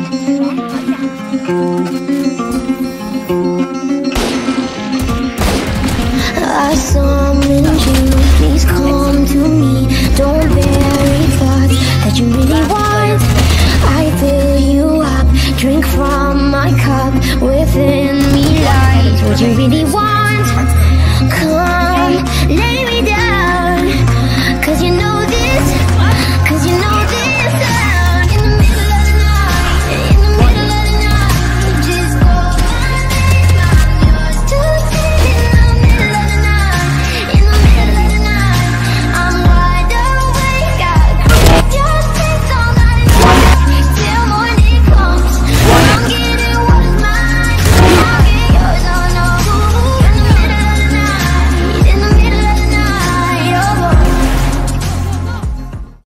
I summoned you, please come to me. Don't bury thoughts that you really want. I fill you up, drink from my cup. Within me lies what you really want.